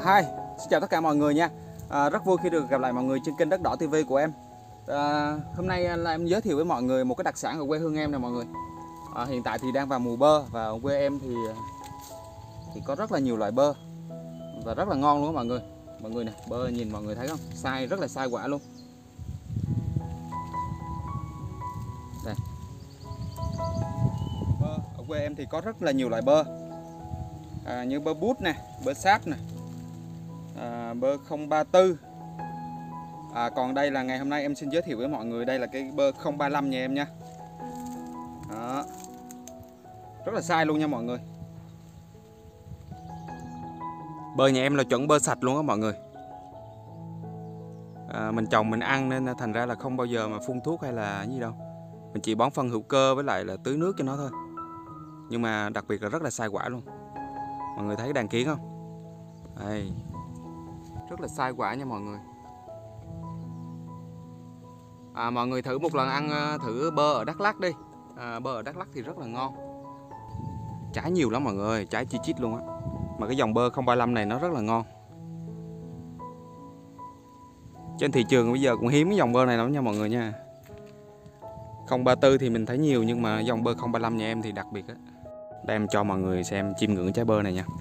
Hi, xin chào tất cả mọi người nha. Rất vui khi được gặp lại mọi người trên kênh Đất Đỏ TV của em. Hôm nay là em giới thiệu với mọi người một cái đặc sản ở quê hương em nè mọi người. Hiện tại thì đang vào mùa bơ và ở quê em thì có rất là nhiều loại bơ và rất là ngon luôn đó mọi người. Mọi người này, bơ nhìn mọi người thấy không? Sai rất là sai quả luôn. Đây. Bơ ở quê em thì có rất là nhiều loại bơ. Như bơ bút nè, bơ sáp nè, bơ 034. Còn đây là ngày hôm nay em xin giới thiệu với mọi người, đây là cái bơ 035 nha em nha. Đó. Rất là sai luôn nha mọi người. Bơ nhà em là chuẩn bơ sạch luôn á mọi người. Mình trồng mình ăn nên thành ra là không bao giờ mà phun thuốc hay là gì đâu. Mình chỉ bón phân hữu cơ với lại là tưới nước cho nó thôi. Nhưng mà đặc biệt là rất là sai quả luôn. Mọi người thấy đàn kiến không? Đây. Rất là sai quả nha mọi người. Mọi người thử một lần ăn thử bơ ở Đắk Lắk đi. Bơ ở Đắk Lắk thì rất là ngon. Trái nhiều lắm mọi người, trái chi chít luôn á. Mà cái dòng bơ 035 này nó rất là ngon. Trên thị trường bây giờ cũng hiếm cái dòng bơ này lắm nha mọi người nha. 034 thì mình thấy nhiều nhưng mà dòng bơ 035 nhà em thì đặc biệt á. Đây em cho mọi người xem chiêm ngưỡng trái bơ này nha.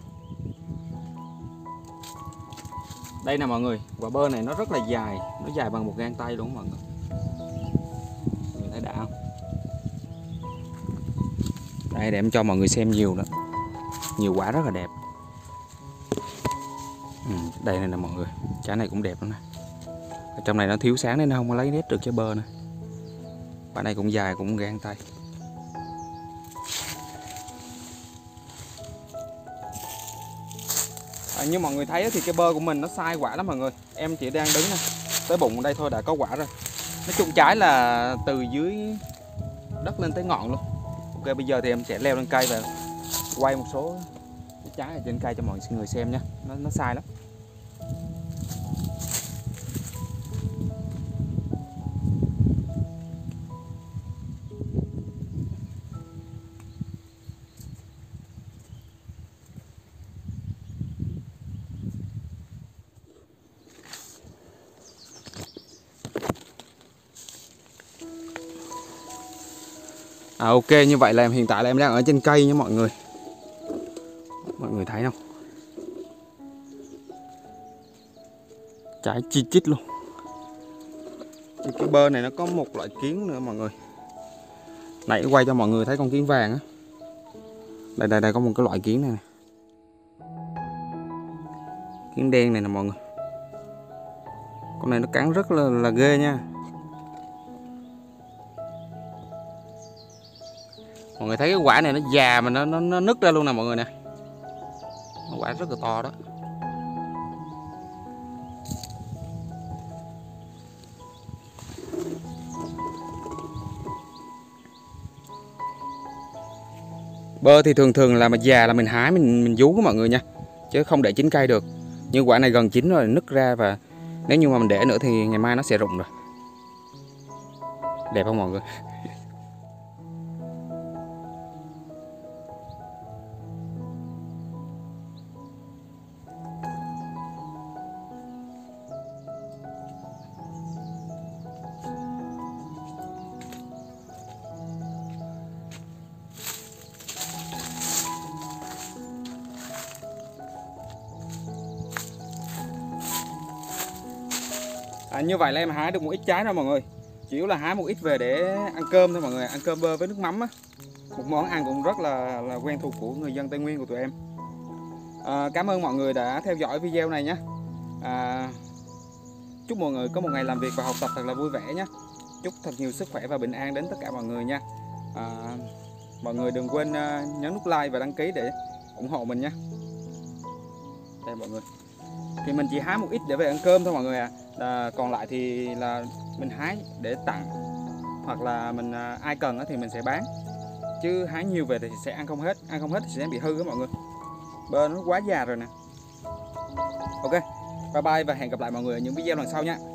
Đây nè mọi người, quả bơ này nó rất là dài, nó dài bằng một gang tay luôn mọi người. Mọi người thấy đã không? Đây để em cho mọi người xem nhiều đó. Nhiều quả rất là đẹp. Đây này nè mọi người, trái này cũng đẹp lắm nè. Ở trong này nó thiếu sáng nên nó không có lấy nét được trái bơ nữa. Quả này cũng dài, cũng gang tay. Như mọi người thấy thì cái bơ của mình nó sai quả lắm mọi người. Em chỉ đang đứng tới bụng đây thôi đã có quả rồi. Nói chung trái là từ dưới đất lên tới ngọn luôn. Ok, bây giờ thì em sẽ leo lên cây và quay một số trái ở trên cây cho mọi người xem nha. Nó sai lắm. Ok, như vậy là hiện tại là em đang ở trên cây nha mọi người. Mọi người thấy không? Trái chi chít luôn. Trên cái bơ này nó có một loại kiến nữa mọi người. Nãy quay cho mọi người thấy con kiến vàng á. Đây có một cái loại kiến này nè. Kiến đen này nè mọi người. Con này nó cắn rất là ghê nha. Mọi người thấy cái quả này nó già mà nó nứt ra luôn nè mọi người nè. Quả rất là to đó. Bơ thì thường là mà già là mình hái mình vú mọi người nha, chứ không để chín cây được. Nhưng quả này gần chín rồi nứt ra và nếu như mà mình để nữa thì ngày mai nó sẽ rụng rồi. Đẹp không mọi người? Như vậy là em hái được một ít trái rồi mọi người. Chỉ là hái một ít về để ăn cơm thôi mọi người. Ăn cơm bơ với nước mắm á. Một món ăn cũng rất là quen thuộc của người dân Tây Nguyên của tụi em. Cảm ơn mọi người đã theo dõi video này nhé. Chúc mọi người có một ngày làm việc và học tập thật là vui vẻ nhé. Chúc thật nhiều sức khỏe và bình an đến tất cả mọi người nha. Mọi người đừng quên nhấn nút like và đăng ký để ủng hộ mình nhé. Đây mọi người. Thì mình chỉ hái một ít để về ăn cơm thôi mọi người còn lại thì là mình hái để tặng, hoặc là mình ai cần thì mình sẽ bán, chứ hái nhiều về thì sẽ ăn không hết thì sẽ bị hư đó mọi người. Bơ nó quá già rồi nè. Ok, bye bye và hẹn gặp lại mọi người ở những video lần sau nha.